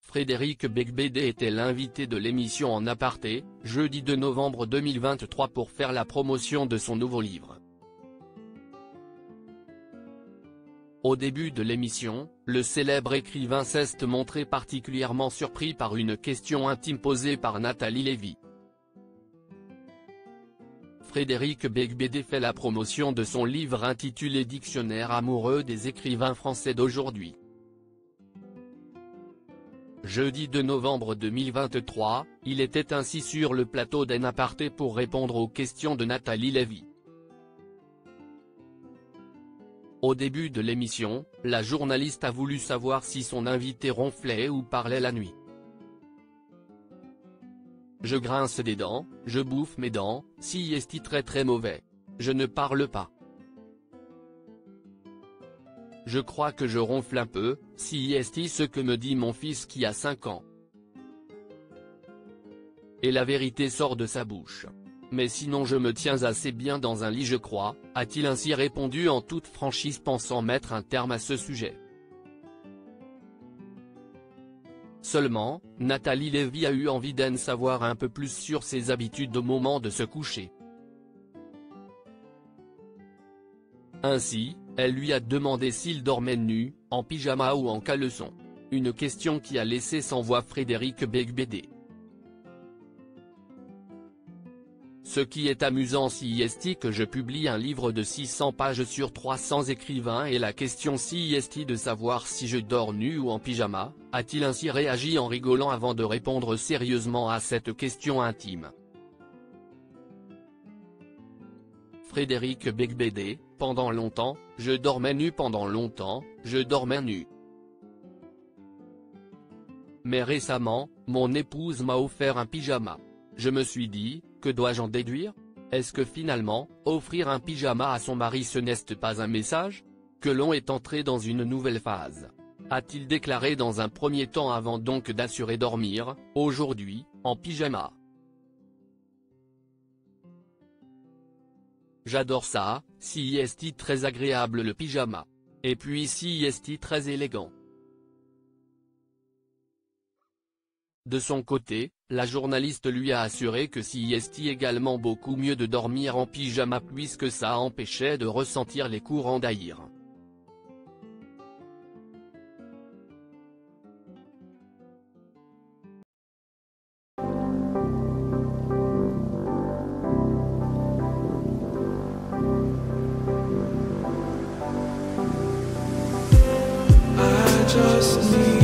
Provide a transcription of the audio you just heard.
Frédéric Beigbeder était l'invité de l'émission En Aparté, jeudi 2 novembre 2023 pour faire la promotion de son nouveau livre. Au début de l'émission, le célèbre écrivain s'est montré particulièrement surpris par une question intime posée par Nathalie Lévy. Frédéric Beigbeder fait la promotion de son livre intitulé Dictionnaire amoureux des écrivains français d'aujourd'hui. Jeudi 2 novembre 2023, il était ainsi sur le plateau d'En Aparté pour répondre aux questions de Nathalie Lévy. Au début de l'émission, la journaliste a voulu savoir si son invité ronflait ou parlait la nuit. Je grince des dents, je bouffe mes dents, si est très mauvais. Je ne parle pas. Je crois que je ronfle un peu, si est ce que me dit mon fils qui a 5 ans. Et la vérité sort de sa bouche. Mais sinon je me tiens assez bien dans un lit je crois, a-t-il ainsi répondu en toute franchise pensant mettre un terme à ce sujet. Seulement, Nathalie Lévy a eu envie d'en savoir un peu plus sur ses habitudes au moment de se coucher. Ainsi, elle lui a demandé s'il dormait nu, en pyjama ou en caleçon. Une question qui a laissé sans voix Frédéric Beigbeder. Ce qui est amusant si est que je publie un livre de 600 pages sur 300 écrivains et la question si est de savoir si je dors nu ou en pyjama, a-t-il ainsi réagi en rigolant avant de répondre sérieusement à cette question intime. Frédéric Beigbeder, pendant longtemps, je dormais nu pendant longtemps, je dormais nu. Mais récemment, mon épouse m'a offert un pyjama. Je me suis dit, que dois-je en déduire? Est-ce que finalement, offrir un pyjama à son mari ce n'est pas un message? Que l'on est entré dans une nouvelle phase. A-t-il déclaré dans un premier temps avant donc d'assurer dormir, aujourd'hui, en pyjama. J'adore ça, si est très agréable le pyjama. Et puis si est très élégant. De son côté, la journaliste lui a assuré que si est également beaucoup mieux de dormir en pyjama puisque ça empêchait de ressentir les courants d'air. I just need